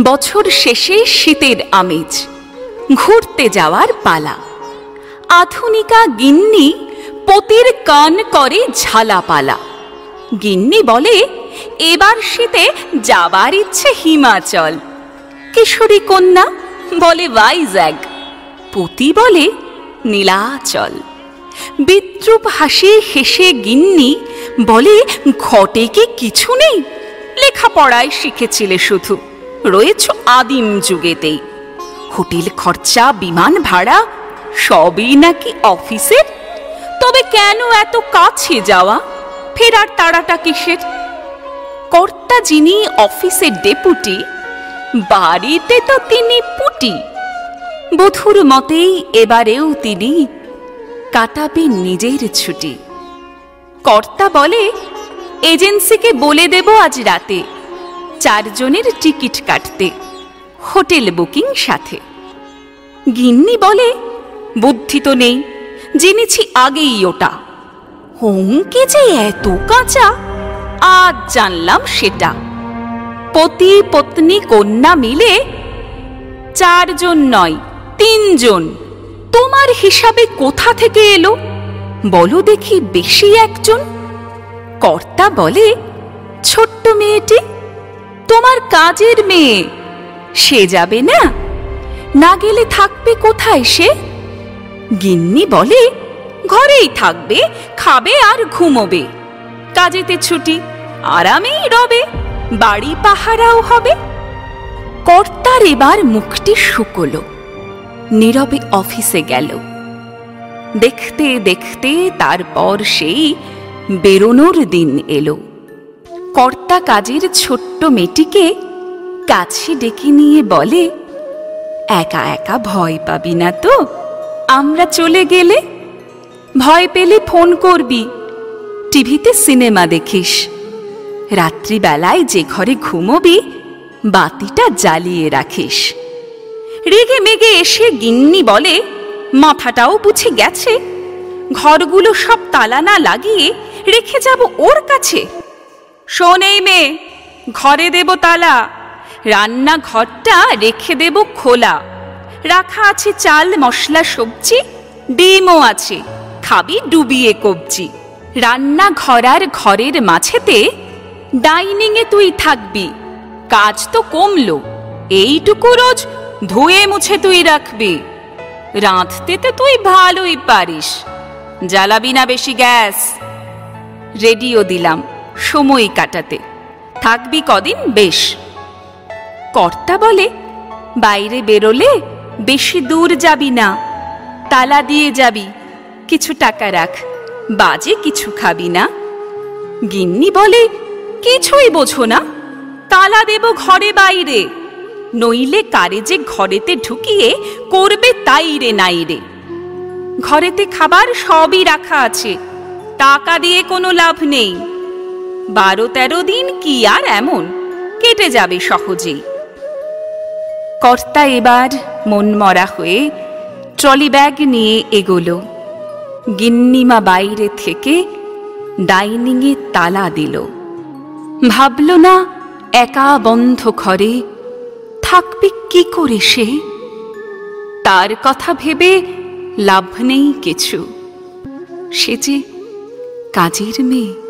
বছর শেষে শীতের আমেজ, ঘুরতে যাওয়ার পালা। আধুনিকা গিন্নি পতির কান করে ঝালাপালা। গিন্নি বলে এবার শীতে যাবার ইচ্ছে হিমাচল। কিশোরী কন্যা বলে ভাইজ্যাগ। পতি বলে নীলাচল। বিদ্রুপ হাসি হেসে গিন্নি বলে ঘটে কি কিছু নেই, লেখাপড়ায় শিখেছিলে শুধু, রয়েছ আদিম যুগেতেই। হোটেল খরচা বিমান ভাড়া সবই নাকি অফিসের। তবে কেন এত কাছে যাওয়া, ফেরার তাড়াটা কিসের? কর্তা যিনি অফিসের ডেপুটি, বাড়িতে তো তিনি পুটি। বধুর মতেই এবারেও তিনি কাটাবেন নিজের ছুটি। কর্তা বলে এজেন্সিকে বলে দেব আজ রাতে 4 জনের টিকিট কাটতে, হোটেল বুকিং সাথে। গিন্নি বলে বুদ্ধি তো নেই, জেনেছি আগেই ওটা। হোমকে যে এত কাঁচা, আজ জানলাম সেটা। পতি পত্নী কন্যা মিলে 4 জন নয় 3 জন। তোমার হিসাবে কোথা থেকে এলো বলো দেখি বেশি একজন? কর্তা বলে ছোট্ট মেয়েটি তোমার কাজের মেয়ে, সে যাবে না? না গেলে থাকবে কোথায় সে? গিন্নি বলে ঘরেই থাকবে, খাবে আর ঘুমোবে। কাজেতে ছুটি, আরামেই রবে, বাড়ি পাহারাও হবে। কর্তার এবার মুখটি শুকলো, নীরবে অফিসে গেল। দেখতে দেখতে তারপর সেই বেরোনোর দিন এলো। কর্তা কাজের ছোট্ট মেয়েটিকে কাছে ডেকে নিয়ে বলে, একা একা ভয় পাবি না তো আমরা চলে গেলে? ভয় পেলে ফোন করবি, টিভিতে সিনেমা দেখিস। রাত্রিবেলায় যে ঘরে ঘুমোবি বাতিটা জ্বালিয়ে রাখিস। রেগে মেগে এসে গিন্নি বলে মাথাটাও বুঝে গেছে, ঘরগুলো সব তালা না লাগিয়ে রেখে যাব ওর কাছে? শোনেই মেয়ে, ঘরে দেব তালা, রান্না ঘরটা রেখে দেব খোলা। রাখা আছে চাল মশলা সবজি, ডিমও আছে, খাবি ডুবিয়ে কবজি। রান্না ঘর আর ঘরের মাঝেতে ডাইনিংয়ে তুই থাকবি। কাজ তো কমলো, এইটুকু রোজ ধুয়ে মুছে তুই রাখবি। রাঁধতে তো তুই ভালোই পারিস, জ্বালাবি না বেশি গ্যাস। রেডিও দিলাম সময় কাটাতে, থাকবি কদিন বেশ। কর্তা বলে বাইরে বেরোলে বেশি দূর যাবি না, তালা দিয়ে যাবি, কিছু টাকা রাখ, বাজে কিছু খাবি না। গিন্নি বলে কিছুই বোঝো না, তালা দেব ঘরে বাইরে, নইলে কারে যে ঘরেতে ঢুকিয়ে করবে তাই রে নাই রে। ঘরেতে খাবার সবই রাখা আছে, টাকা দিয়ে কোনো লাভ নেই। 12-13 দিন কি আর এমন, কেটে যাবে সহজেই। কর্তা এবার মনমরা হয়ে ট্রলি ব্যাগ নিয়ে এগোলো। গিন্নিমা বাইরে থেকে ডাইনিংয়ে তালা দিল। ভাবল না একা বন্ধ ঘরে থাকবে কি করে সে? তার কথা ভেবে লাভ নেই কিছু, সে যে কাজের মেয়ে।